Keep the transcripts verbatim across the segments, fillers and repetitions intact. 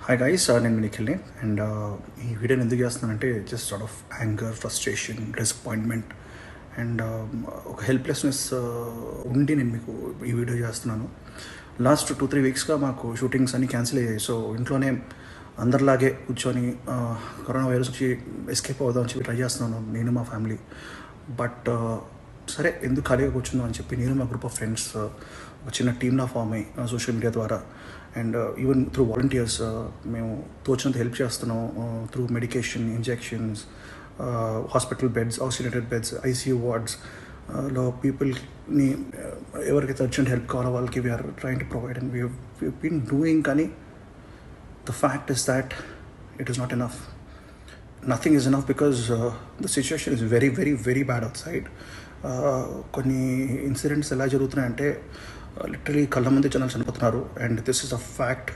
Hi guys, నేను మీ నిఖిల్ని. And ఈ వీడియోని ఎందుకు చేస్తున్నానంటే just sort of anger, frustration, disappointment and ఒక హెల్ప్లెస్నెస్ ఉండి నేను మీకు ఈ వీడియో చేస్తున్నాను. లాస్ట్ టూ త్రీ వీక్స్గా మాకు షూటింగ్స్ అన్నీ క్యాన్సిల్ అయ్యాయి. సో ఇంట్లోనే అందరిలాగే కూర్చొని కరోనా వైరస్ వచ్చి ఎస్కేప్ అవుదామని చెప్పి ట్రై చేస్తున్నాను నేను, మా ఫ్యామిలీ. బట్ సరే, ఎందుకు ఖాళీగా కూర్చుందాం అని చెప్పి నేను మా గ్రూప్ ఆఫ్ ఫ్రెండ్స్ ఒక చిన్న టీమ్లా ఫామ్ అయ్యి సోషల్ మీడియా ద్వారా అండ్ ఈవెన్ త్రూ వాలంటీర్స్ మేము తోచినంత హెల్ప్ చేస్తున్నాం. Through medication, injections, hospital beds, oxygenated beds, ICU wards లో పీపుల్ని ఎవరికైతే అర్జెంట్ హెల్ప్ కావాలో వాళ్ళకి we're trying to provide and we been doing. కానీ the fact is that it is not enough. Nothing is enough because the situation is very very very bad outside. కొన్ని incidents ఎలా జరుగుతున్నాయంటే literally కళ్ళ ముందే జనాలు చనిపోతున్నారు. And this is a fact.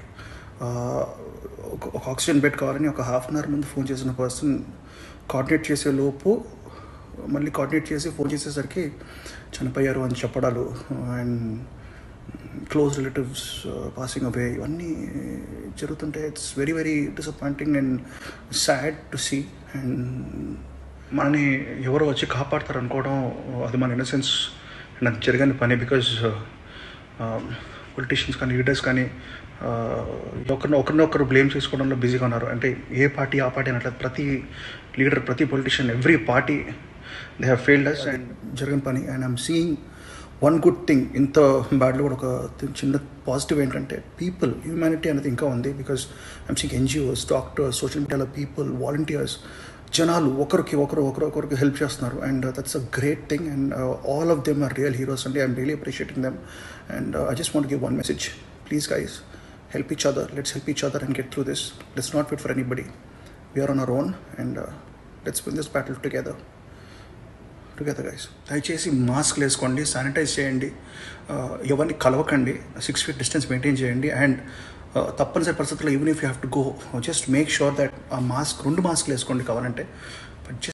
ఒక oxygen bed కావాలని ఒక హాఫ్ అన్ అవర్ ముందు ఫోన్ చేసిన పర్సన్ కోఆర్డినేట్ చేసే లోపు మళ్ళీ కోఆర్డినేట్ చేసి ఫోన్ చేసేసరికి చనిపోయారు అని చెప్పడాలు and close relatives passing away, ఇవన్నీ జరుగుతుంటే it's very very disappointing and sad to see. And మనని ఎవరో వచ్చి కాపాడతారు అనుకోవడం అది మన ఇన్నసెన్స్ నాకు జరగని పని. బికాజ్ పొలిటీషియన్స్ కానీ లీడర్స్ కానీ ఒకరిని ఒకరినొకరు బ్లేమ్ చేసుకోవడంలో బిజీగా ఉన్నారు. అంటే ఏ పార్టీ ఆ పార్టీ అనట్లేదు, ప్రతి లీడర్, ప్రతి politician, every party they have failed us and జరగని పని. And I'm seeing one good thing. ఇంత బ్యాడ్లో కూడా ఒక చిన్న పాజిటివ్ ఏంటంటే పీపుల్, హ్యూమానిటీ అనేది ఇంకా ఉంది. Because I'm seeing NGOs, doctors, social మీడియాలో పీపుల్, వాలంటీర్స్, జనాలు ఒకరికి ఒకరు ఒకరు ఒకరికి హెల్ప్ చేస్తున్నారు. And that's a great thing. And all of them are real heroes అండి. I'm really appreciating them. And I just want give one message. Please guys, help each other. Let's help each other and get through this. Let's not wait for anybody. We are on our own and uh, let's win this battle together. Together guys. దయచేసి mask వేసుకోండి, sanitise చేయండి, ఎవరిని కలవకండి, six feet distance maintain చేయండి. And తప్పనిసరి పరిస్థితుల్లో even if you have to go, just make sure that ఆ mask, రెండు మాస్క్లు వేసుకోండి కావాలంటే. బట్